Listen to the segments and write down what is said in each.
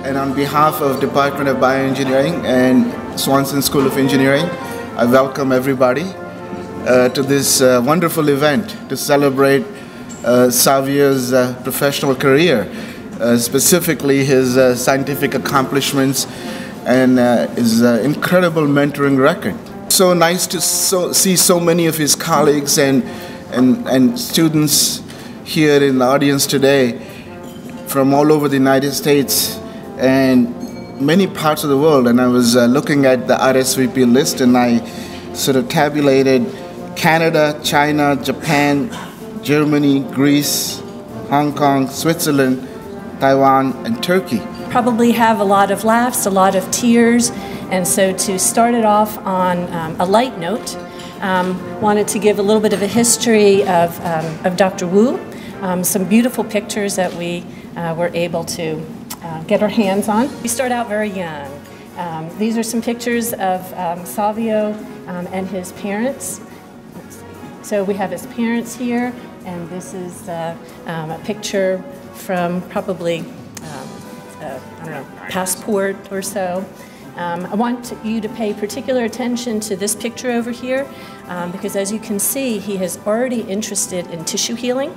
and on behalf of Department of Bioengineering and Swanson School of Engineering, I welcome everybody to this wonderful event to celebrate Savio's professional career, specifically his scientific accomplishments and his incredible mentoring record. So nice to see so many of his colleagues and students here in the audience today from all over the United States and many parts of the world. And I was looking at the RSVP list, and I sort of tabulated Canada, China, Japan, Germany, Greece, Hong Kong, Switzerland, Taiwan, and Turkey. Probably have a lot of laughs, a lot of tears, and so to start it off on a light note, wanted to give a little bit of a history of Dr. Woo, some beautiful pictures that we were able to get our hands on. We start out very young. These are some pictures of Savio and his parents. So we have his parents here, and this is a picture from probably, I don't know, passport or so. I want you to pay particular attention to this picture over here, because as you can see, he is already interested in tissue healing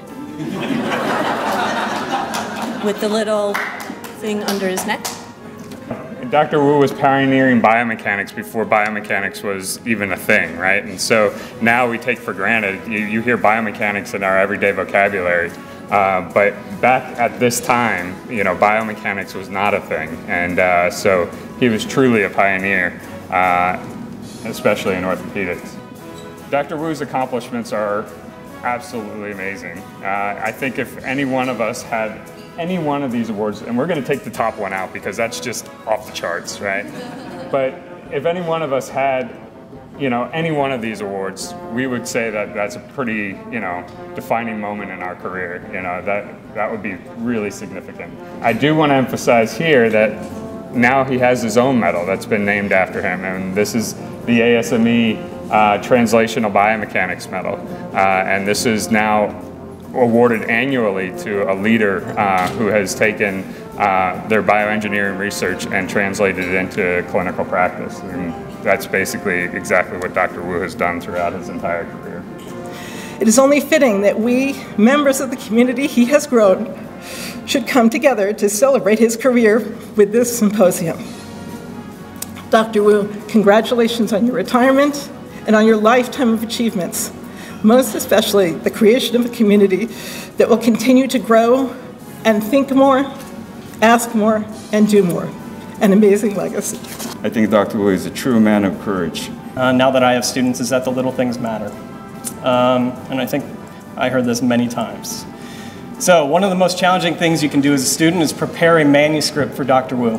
with the little thing under his neck. Dr. Woo was pioneering biomechanics before biomechanics was even a thing, right? And so now we take for granted, you hear biomechanics in our everyday vocabulary, but back at this time, you know, biomechanics was not a thing. And so he was truly a pioneer, especially in orthopedics. Dr. Woo's accomplishments are absolutely amazing. I think if any one of us had any one of these awards, and we're going to take the top one out because that's just off the charts, right? But if any one of us had, you know, any one of these awards, we would say that that's a pretty, you know, defining moment in our career. You know, that would be really significant. I do want to emphasize here that now he has his own medal that's been named after him, and this is the ASME Translational Biomechanics Medal, and this is now awarded annually to a leader who has taken their bioengineering research and translated it into clinical practice. And that's basically exactly what Dr. Woo has done throughout his entire career. It is only fitting that we, members of the community he has grown, should come together to celebrate his career with this symposium. Dr. Woo, congratulations on your retirement and on your lifetime of achievements. Most especially the creation of a community that will continue to grow and think more, ask more, and do more. An amazing legacy. I think Dr. Woo is a true man of courage. Now that I have students, is that the little things matter. And I think I heard this many times. So one of the most challenging things you can do as a student is prepare a manuscript for Dr. Woo.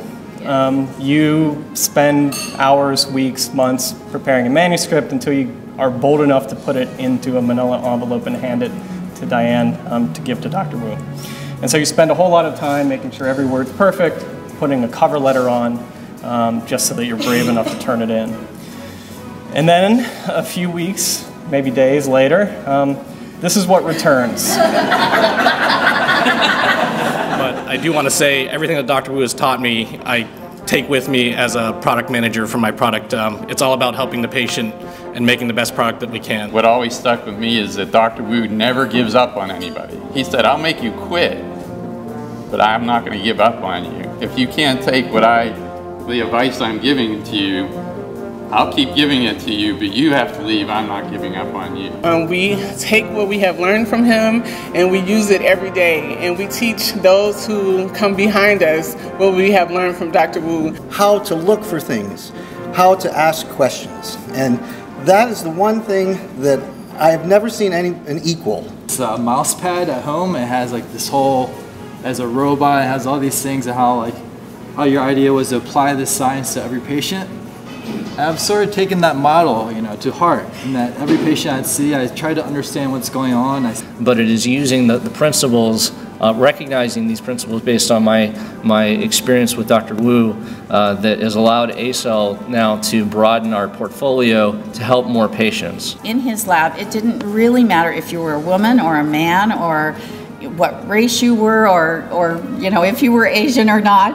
You spend hours, weeks, months preparing a manuscript until you are bold enough to put it into a manila envelope and hand it to Diane to give to Dr. Woo. And so you spend a whole lot of time making sure every word's perfect, putting a cover letter on, just so that you're brave enough to turn it in. And then a few weeks, maybe days later, this is what returns. But I do want to say everything that Dr. Woo has taught me, I take with me as a product manager for my product. It's all about helping the patient and making the best product that we can. What always stuck with me is that Dr. Woo never gives up on anybody. He said, I'll make you quit, but I'm not going to give up on you. If you can't take the advice I'm giving to you, I'll keep giving it to you, but you have to leave. I'm not giving up on you. We take what we have learned from him and we use it every day. And we teach those who come behind us what we have learned from Dr. Woo. How to look for things, how to ask questions. And that is the one thing that I have never seen an equal. It's a mouse pad at home. It has like this whole, as a robot, it has all these things and how your idea was to apply this science to every patient. I've sort of taken that model, you know, to heart, and that every patient I see, I try to understand what's going on. But it is using the principles, recognizing these principles based on my experience with Dr. Woo, that has allowed ACell now to broaden our portfolio to help more patients. In his lab, it didn't really matter if you were a woman or a man or what race you were or you know, if you were Asian or not.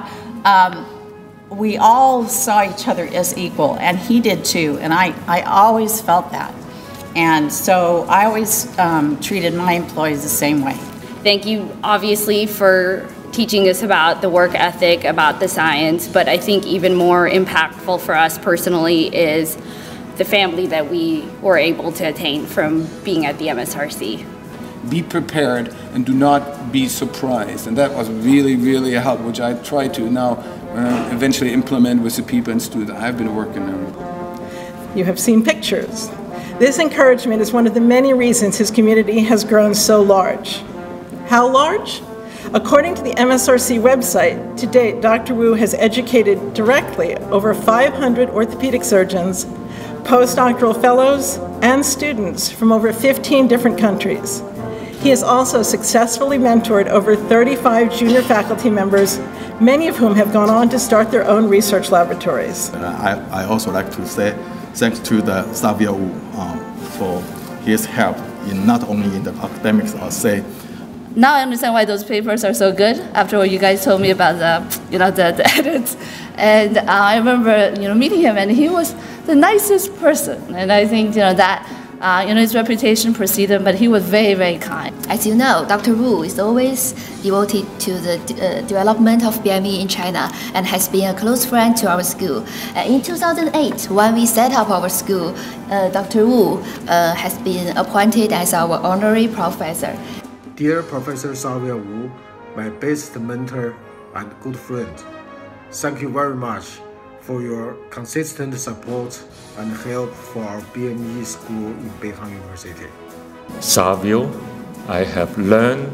we all saw each other as equal, and he did too, and I always felt that. And so I always treated my employees the same way. Thank you, obviously, for teaching us about the work ethic, about the science, but I think even more impactful for us personally is the family that we were able to attain from being at the MSRC. Be prepared and do not be surprised. And that was really, really a help, which I try to now eventually implement with the people and students I've been working on. You have seen pictures. This encouragement is one of the many reasons his community has grown so large. How large? According to the MSRC website, to date, Dr. Woo has educated directly over 500 orthopedic surgeons, postdoctoral fellows, and students from over 15 different countries. He has also successfully mentored over 35 junior faculty members, many of whom have gone on to start their own research laboratories. I also like to say thanks to the Savio Woo for his help in not only in the academics, I'll say. Now I understand why those papers are so good after what you guys told me about the edits. And I remember meeting him, and he was the nicest person. And I think that his reputation preceded him, but he was very, very kind. As you know, Dr. Woo is always devoted to the development of BME in China and has been a close friend to our school. In 2008, when we set up our school, Dr. Woo has been appointed as our honorary professor. Dear Professor Savio Woo, my best mentor and good friend, thank you very much for your consistent support and help for our BME school in Beihang University. Savio, I have learned,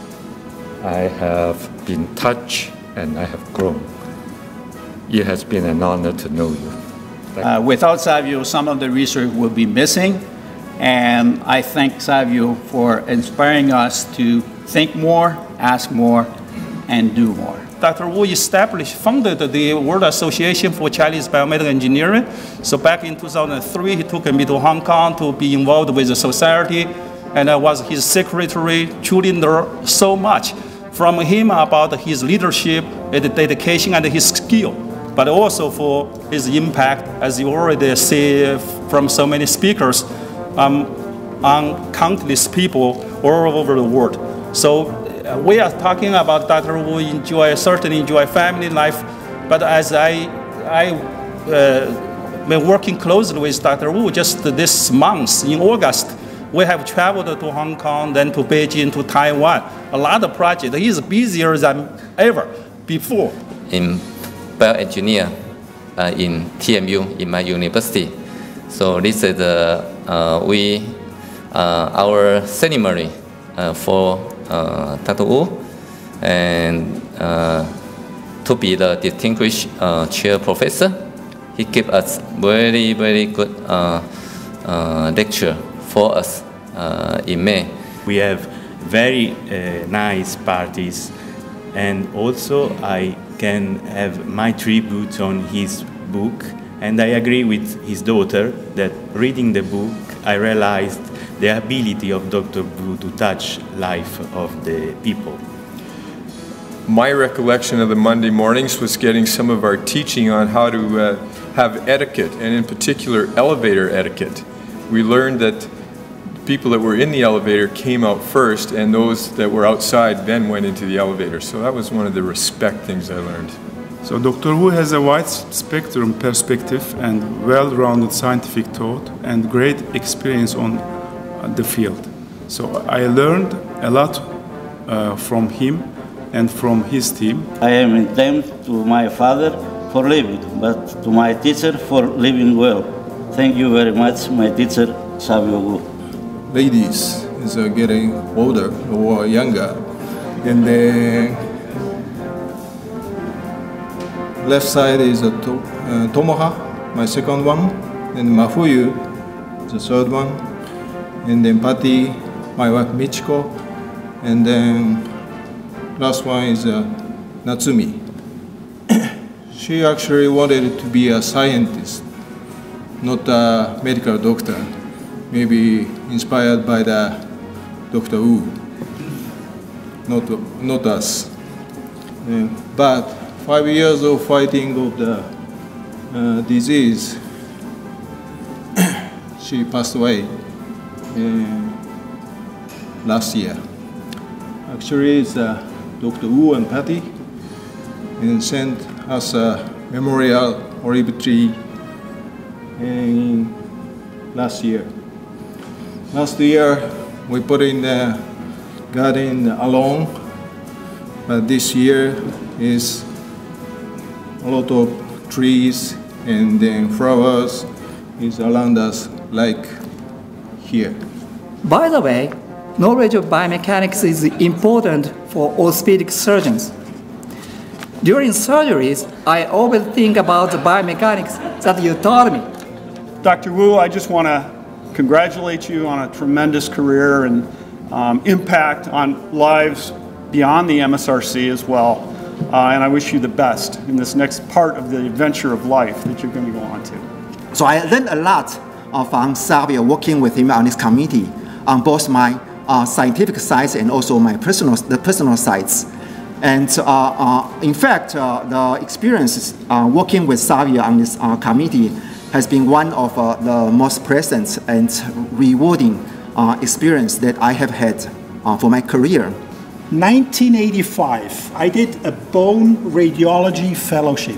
I have been touched, and I have grown. It has been an honor to know you. Without Savio, some of the research would be missing. And I thank Savio for inspiring us to think more, ask more, and do more. Dr. Woo founded the World Association for Chinese Biomedical Engineering. So back in 2003, he took me to Hong Kong to be involved with the society, and I was his secretary. Truly learned so much from him about his leadership, his dedication, and his skill, but also for his impact, as you already see from so many speakers, on countless people all over the world. So we are talking about Dr. Woo certainly enjoy family life, but as I been working closely with Dr. Woo just this month in August, we have traveled to Hong Kong, then to Beijing, to Taiwan. A lot of projects. He is busier than ever before. In bioengineer in TMU in my university. So this is our ceremony for Dr. Woo, and to be the distinguished chair professor. He gave us very, very good lecture for us in May. We have very nice parties, and also I can have my tribute on his book. And I agree with his daughter that reading the book, I realized the ability of Dr. Woo to touch life of the people. My recollection of the Monday mornings was getting some of our teaching on how to have etiquette, and in particular elevator etiquette. We learned that people that were in the elevator came out first, and those that were outside then went into the elevator. So that was one of the respect things I learned. So Dr. Woo has a wide spectrum perspective and well-rounded scientific thought and great experience on the field. So I learned a lot from him and from his team. I am indebted to my father for living, but to my teacher for living well. Thank you very much, my teacher, Savio Woo. Ladies is getting older or younger, and then left side is Tomoha, my second one, and Mafuyu, the third one, and then Patty, my wife Michiko, and then last one is Natsumi. She actually wanted to be a scientist, not a medical doctor, maybe inspired by the Dr. Woo, not us. But 5 years of fighting of the disease. She passed away last year. Actually, it's Dr. Woo and Patty, and sent us a memorial olive tree last year. Last year, we put in the garden alone, but this year is a lot of trees and then flowers is around us like here. By the way, knowledge of biomechanics is important for orthopedic surgeons. During surgeries, I always think about the biomechanics that you taught me. Dr. Woo, I just want to congratulate you on a tremendous career and impact on lives beyond the MSRC as well. And I wish you the best in this next part of the adventure of life that you're going to go on to. So I learned a lot from Savio working with him on this committee on both my scientific sides and also my personal sides. And in fact, the experience working with Savio on this committee has been one of the most pleasant and rewarding experience that I have had for my career. 1985, I did a bone radiology fellowship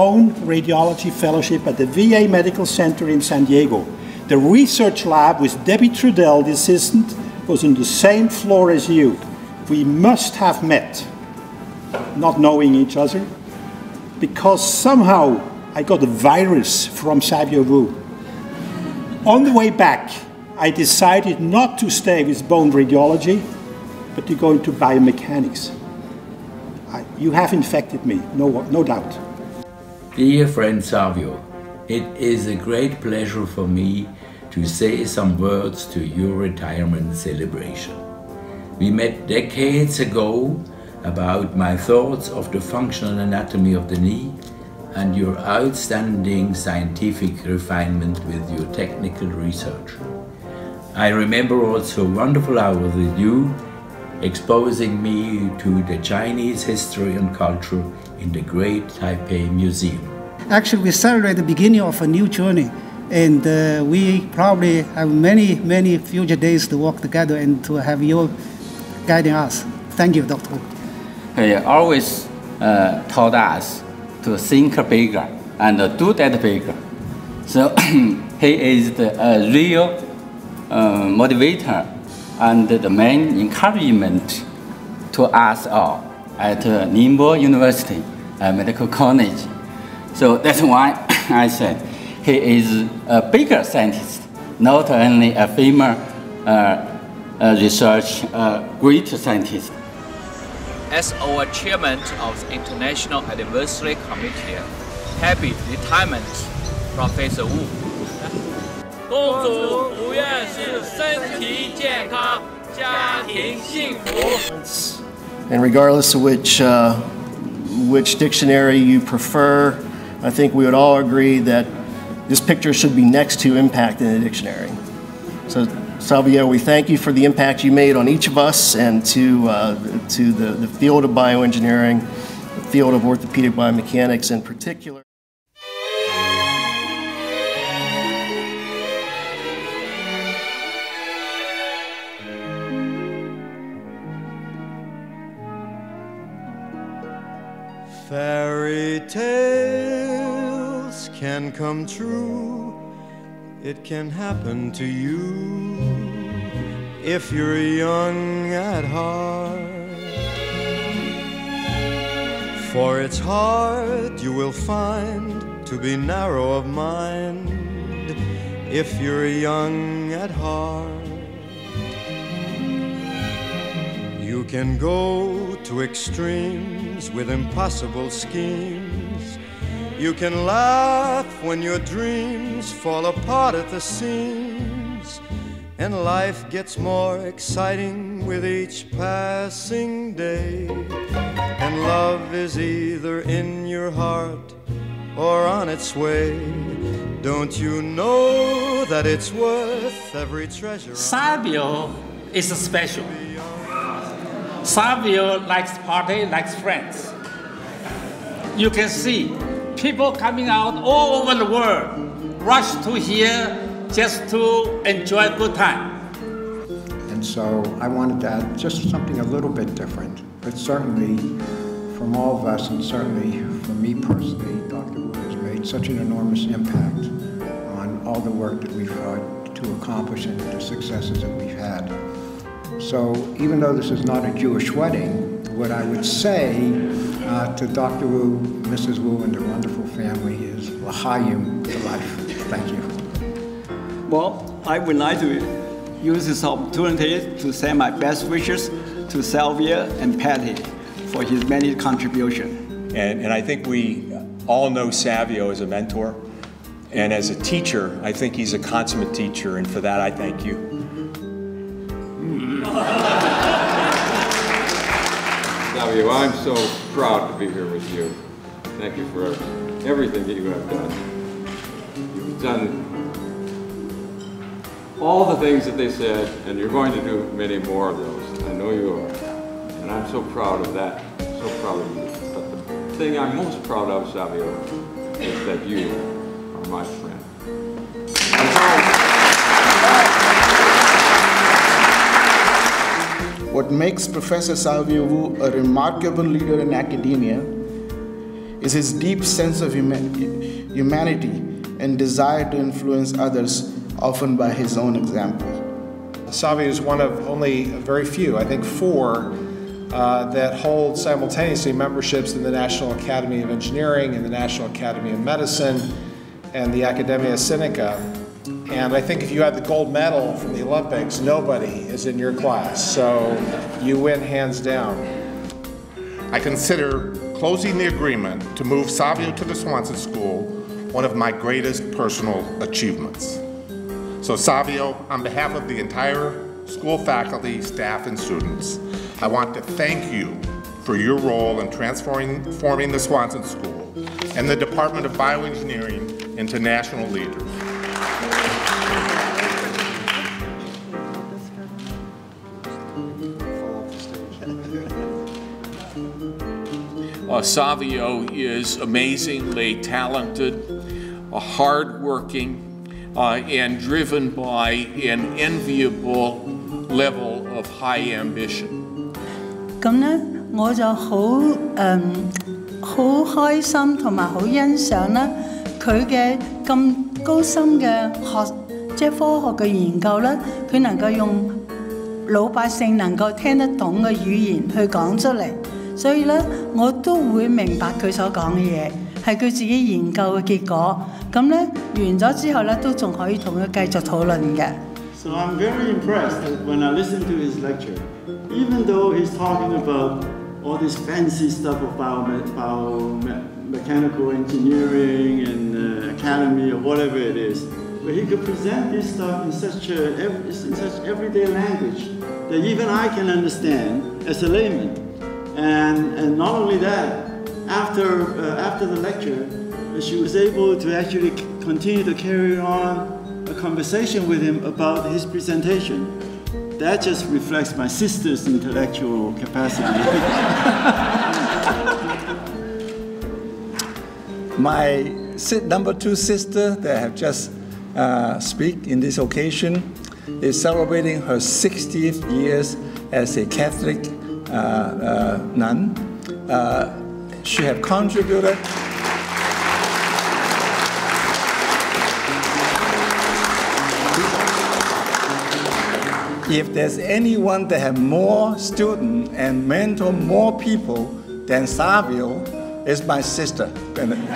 at the VA Medical Center in San Diego. The research lab with Debbie Trudell, the assistant, was on the same floor as you. We must have met, not knowing each other, because somehow I got a virus from Savio Woo. On the way back, I decided not to stay with bone radiology, but to go into biomechanics. You have infected me, no doubt. Dear friend Savio, it is a great pleasure for me to say some words to your retirement celebration. We met decades ago about my thoughts of the functional anatomy of the knee and your outstanding scientific refinement with your technical research. I remember also wonderful hours with you, exposing me to the Chinese history and culture in the great Taipei Museum. Actually, we celebrate the beginning of a new journey, and we probably have many future days to work together and to have you guiding us. Thank you, Dr. He always taught us to think bigger and do that bigger. So he is the real motivator and the main encouragement to us all at Ningbo University Medical College. So that's why I said he is a bigger scientist, not only a famous research great scientist. As our chairman of the International Anniversary Committee, happy retirement, Professor Wu. 恭祝吴院士身体健康，家庭幸福。 And regardless of which dictionary you prefer, I think we would all agree that this picture should be next to impact in the dictionary. So, Savio, we thank you for the impact you made on each of us and to the field of bioengineering, the field of orthopedic biomechanics in particular. Fairy tales can come true. It can happen to you if you're young at heart. For it's hard, you will find, to be narrow of mind if you're young at heart. You can go to extremes with impossible schemes. You can laugh when your dreams fall apart at the seams. And life gets more exciting with each passing day. And love is either in your heart or on its way. Don't you know that it's worth every treasure? Savio is special. Savio likes party, likes friends. you can see people coming out all over the world, rush to here just to enjoy a good time. And so I wanted to add just something a little bit different, but certainly from all of us, and certainly for me personally, Dr. Woo has made such an enormous impact on all the work that we've had to accomplish and the successes that we've had. So even though this is not a Jewish wedding, what I would say to Dr. Woo, Mrs. Woo, and their wonderful family is L'chaim to life. Thank you. Well, I would like to use this opportunity to send my best wishes to Savio and Patty for his many contributions. And I think we all know Savio as a mentor. And as a teacher, I think he's a consummate teacher, and for that I thank you. Savio, I'm so proud to be here with you. Thank you for everything that you have done. You've done all the things that they said, and you're going to do many more of those. I know you are. And I'm so proud of that. So proud of you. But the thing I'm most proud of, Savio, is that you are my friend. What makes Professor Savio Woo a remarkable leader in academia is his deep sense of humanity and desire to influence others, often by his own example. Savio is one of only very few, I think 4, that hold simultaneously memberships in the National Academy of Engineering and the National Academy of Medicine and the Academia Sinica. And I think if you had the gold medal from the Olympics, nobody is in your class. So you win hands down. I consider closing the agreement to move Savio to the Swanson School one of my greatest personal achievements. So Savio, on behalf of the entire school faculty, staff, and students, I want to thank you for your role in transforming the Swanson School and the Department of Bioengineering into national leaders. Savio is amazingly talented, hardworking, and driven by an enviable level of high ambition. 咁咧，我就好開心同埋好欣賞咧佢嘅咁高深嘅即係科學嘅研究咧，佢能夠用老百姓能夠聽得懂嘅語言去講出嚟。 所以咧，我都會明白佢所講嘅嘢，係佢自己研究嘅結果。咁咧，完咗之後咧，都仲可以同佢繼續討論嘅。 So I'm very impressed when I listen to his lecture. Even though he's talking about all this fancy stuff of biomechanical engineering and academy or whatever it is, but he could present this stuff in such everyday language that even I can understand as a layman. And not only that, after the lecture, she was able to actually continue to carry on a conversation with him about his presentation. That just reflects my sister's intellectual capacity. My number 2 sister that I have just speak in this occasion is celebrating her 60th years as a Catholic nun. She have contributed if there's anyone that have more students and mentor more people than Savio, it's my sister, Bernadette.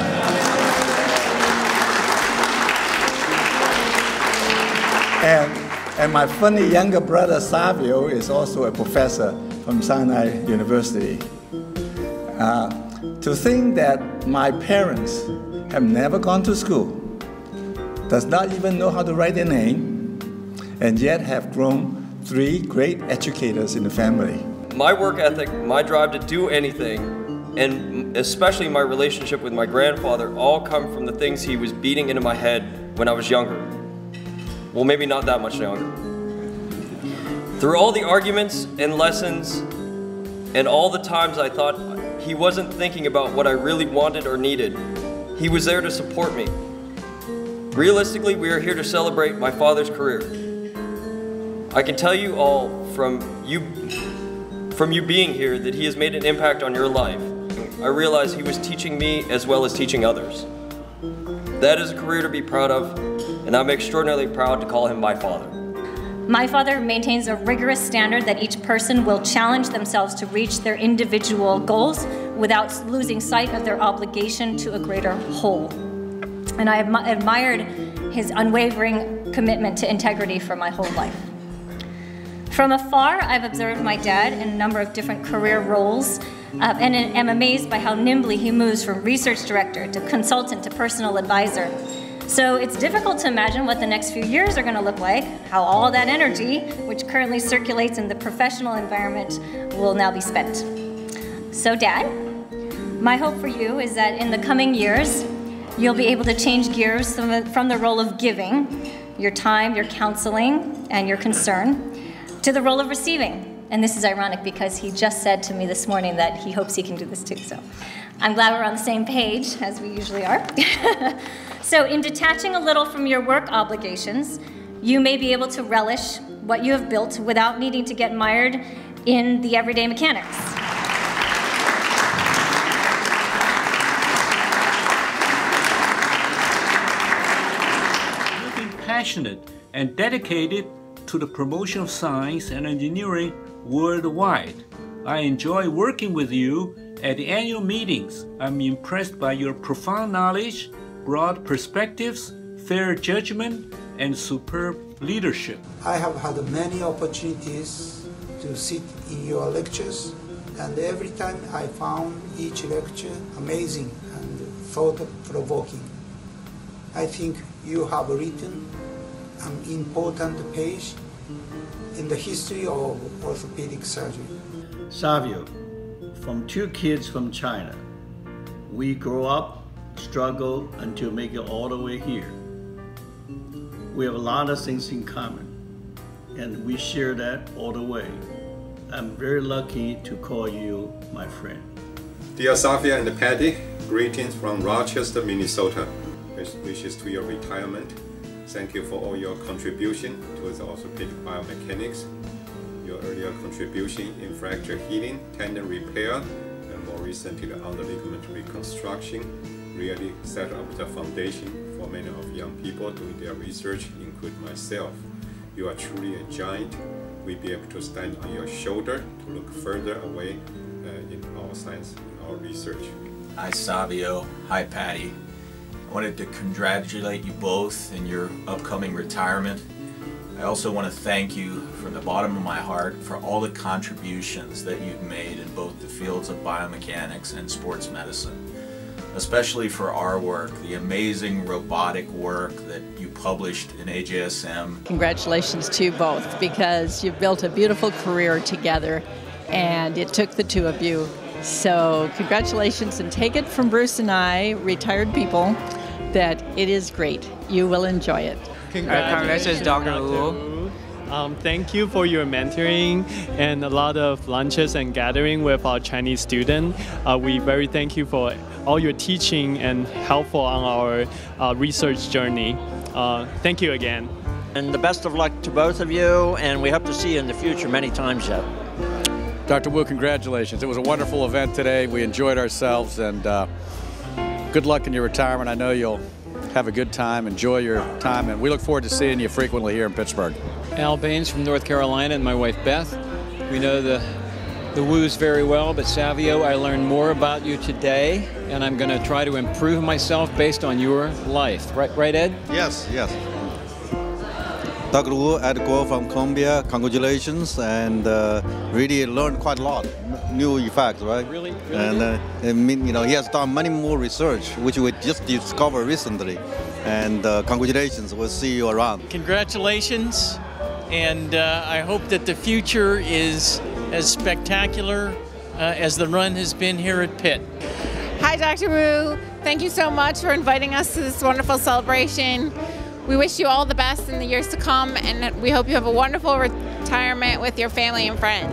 And my funny younger brother Savio is also a professor from Sinai University. To think that my parents have never gone to school, does not even know how to write their name, and yet have grown 3 great educators in the family. My work ethic, my drive to do anything, and especially my relationship with my grandfather all come from the things he was beating into my head when I was younger. Well, maybe not that much younger. Through all the arguments and lessons and all the times I thought he wasn't thinking about what I really wanted or needed. He was there to support me. Realistically, we are here to celebrate my father's career. I can tell you all from you being here that he has made an impact on your life. I realize he was teaching me as well as teaching others. That is a career to be proud of, and I'm extraordinarily proud to call him my father. My father maintains a rigorous standard that each person will challenge themselves to reach their individual goals without losing sight of their obligation to a greater whole. And I admired his unwavering commitment to integrity for my whole life. From afar, I've observed my dad in a number of different career roles and am amazed by how nimbly he moves from research director to consultant to personal advisor. So it's difficult to imagine what the next few years are going to look like, how all that energy, which currently circulates in the professional environment, will now be spent. So Dad, my hope for you is that in the coming years, you'll be able to change gears from the role of giving, your time, your counseling, and your concern, to the role of receiving. And this is ironic because he just said to me this morning that he hopes he can do this too. So I'm glad we're on the same page, as we usually are. So in detaching a little from your work obligations, you may be able to relish what you have built without needing to get mired in the everyday mechanics. You've been passionate and dedicated to the promotion of science and engineering worldwide. I enjoy working with you at the annual meetings. I'm impressed by your profound knowledge, broad perspectives, fair judgment, and superb leadership. I have had many opportunities to sit in your lectures, and every time I found each lecture amazing and thought-provoking. I think you have written an important page in the history of orthopedic surgery. Savio, from two kids from China, we grow up, struggle until make it all the way here. We have a lot of things in common, and we share that all the way. I'm very lucky to call you my friend. Dear Savio and Patty, greetings from Rochester, Minnesota. Best wishes to your retirement. Thank you for all your contribution to the orthopedic biomechanics, your earlier contribution in fracture healing, tendon repair, and more recently the underligament reconstruction really set up the foundation for many of young people doing their research, including myself. You are truly a giant. We'll be able to stand on your shoulder to look further away in our science, in our research. Hi Savio, hi Patty. I wanted to congratulate you both in your upcoming retirement. I also want to thank you from the bottom of my heart for all the contributions that you've made in both the fields of biomechanics and sports medicine, especially for our work, the amazing robotic work that you published in AJSM. Congratulations to you both, because you've built a beautiful career together, and it took the two of you. So congratulations, and take it from Bruce and I, retired people, that it is great. You will enjoy it. Congratulations, Dr. Wu. Thank you for your mentoring and a lot of lunches and gathering with our Chinese students. We very thank you for all your teaching and helpful on our research journey. Thank you again. And the best of luck to both of you, and we hope to see you in the future many times yet. Dr. Wu, congratulations. It was a wonderful event today. We enjoyed ourselves, and good luck in your retirement. I know you'll have a good time, enjoy your time, and we look forward to seeing you frequently here in Pittsburgh. Al Baines from North Carolina and my wife Beth. We know the Woos very well, but Savio, I learned more about you today, and I'm going to try to improve myself based on your life. Right, Ed? Yes, yes. Dr. Wu, Ed Guo from Columbia, congratulations, and really learned quite a lot, new effects, right? Really? And I mean, you know, he has done many more research, which we just discovered recently. And congratulations, we'll see you around. Congratulations, and I hope that the future is as spectacular as the run has been here at Pitt. Hi, Dr. Wu. Thank you so much for inviting us to this wonderful celebration. We wish you all the best in the years to come, and we hope you have a wonderful retirement with your family and friends.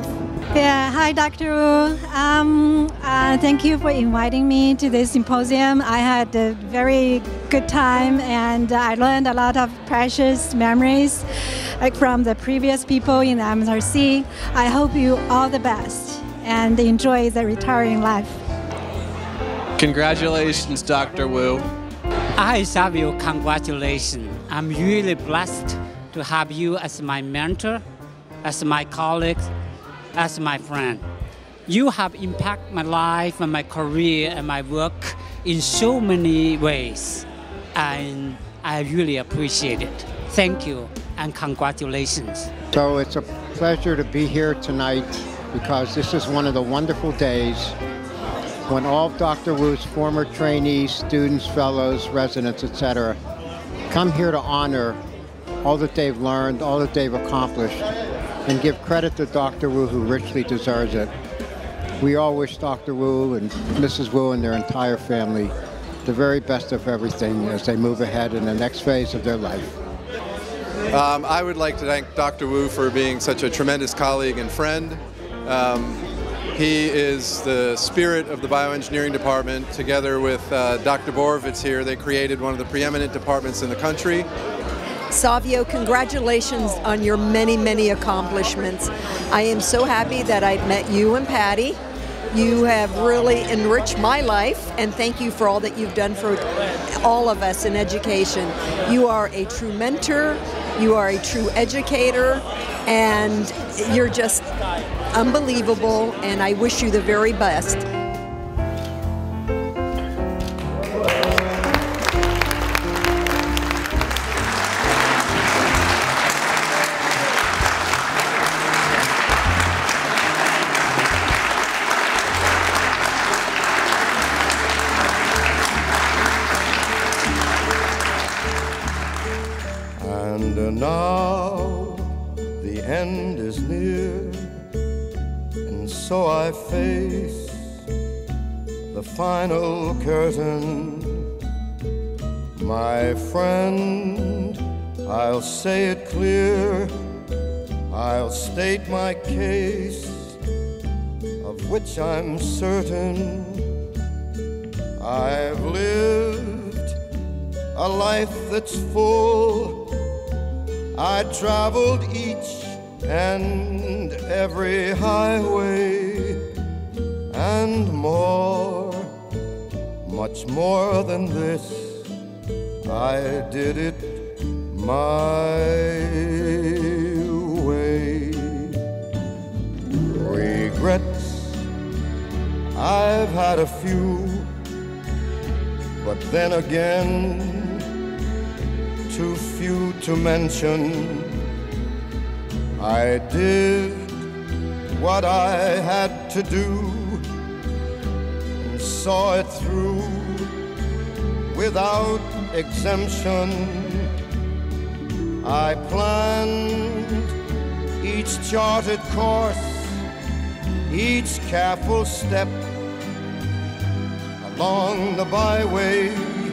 Yeah, hi, Dr. Woo. Thank you for inviting me to this symposium. I had a very good time, and I learned a lot of precious memories from the previous people in the MSRC. I hope you all the best and enjoy the retiring life. Congratulations, Dr. Woo. Hi, Savio. Congratulations. I'm really blessed to have you as my mentor, as my colleague, as my friend. You have impacted my life and my career and my work in so many ways, and I really appreciate it. Thank you and congratulations. So it's a pleasure to be here tonight because this is one of the wonderful days when all of Dr. Woo's former trainees, students, fellows, residents, etc., come here to honor all that they've learned, all that they've accomplished, and give credit to Dr. Woo, who richly deserves it. We all wish Dr. Woo and Mrs. Woo and their entire family the very best of everything as they move ahead in the next phase of their life. I would like to thank Dr. Woo for being such a tremendous colleague and friend. He is the spirit of the bioengineering department. Together with Dr. Borovetz here, they created one of the preeminent departments in the country. Savio, congratulations on your many, many accomplishments. I am so happy that I've met you and Patty. You have really enriched my life, and thank you for all that you've done for all of us in education. You are a true mentor, you are a true educator, and you're just unbelievable, and I wish you the very best. And now the end is near, and so I face the final curtain. My friend, I'll say it clear, I'll state my case, of which I'm certain. I've lived a life that's full. I traveled each and every highway and more, much more than this. I did it my way. Regrets, I've had a few, but then again, too few to mention. I did what I had to do and saw it through without exemption. I planned each charted course, each careful step along the byway.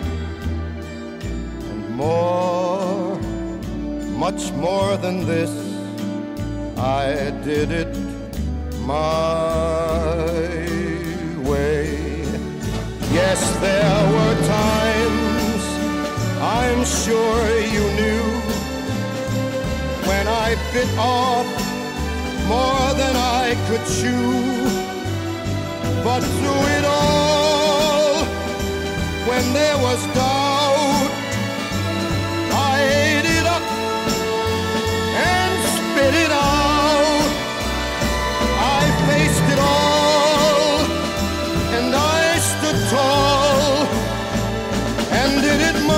More, much more than this, I did it my way. Yes, there were times, I'm sure you knew, when I bit off more than I could chew. But through it all, when there was doubt, I ate it up and spit it out. I faced it all, and I stood tall and did it my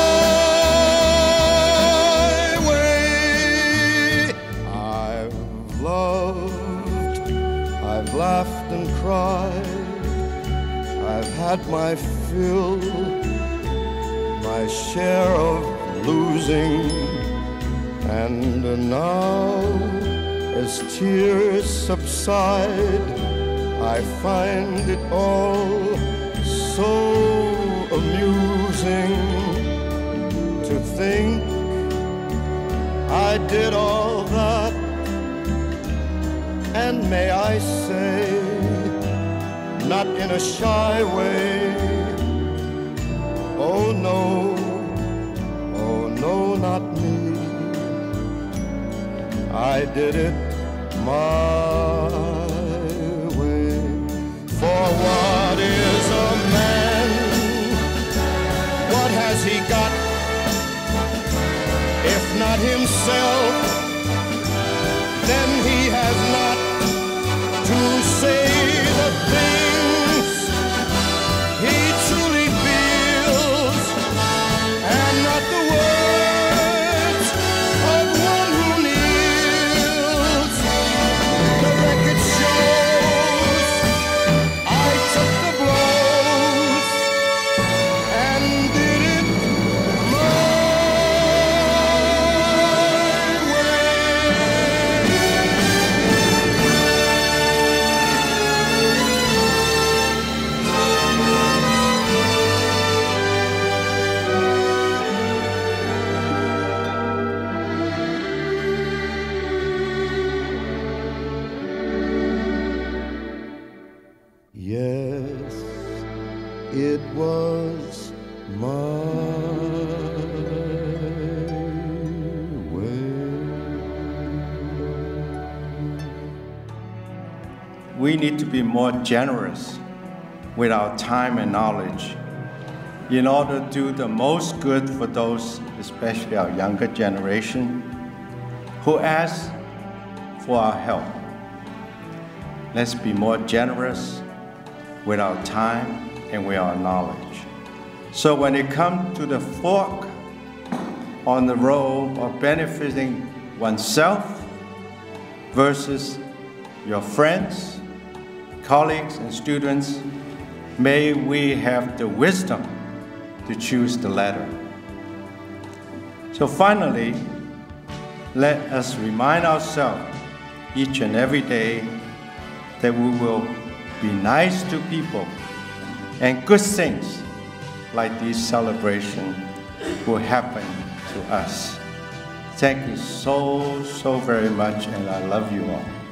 way. I've loved, I've laughed and cried, I've had my fill, my share of losing, and now as tears subside, I find it all so amusing to think I did all that And may I say, not in a shy way, oh no, not me. I did it my way. For what is a man? What has he got? If not himself, then he has not to say the things he truly feels, and not the words of one who kneels. The record shows I took the blows and did it my Yes, it was my way. We need to be more generous with our time and knowledge in order to do the most good for those, especially our younger generation, who ask for our help. Let's be more generous with our time and with our knowledge. So when it comes to the fork on the road of benefiting oneself versus your friends, colleagues, and students, may we have the wisdom to choose the latter. So finally, let us remind ourselves each and every day that we will be nice to people, and good things like these celebrations will happen to us. Thank you so very much, and I love you all.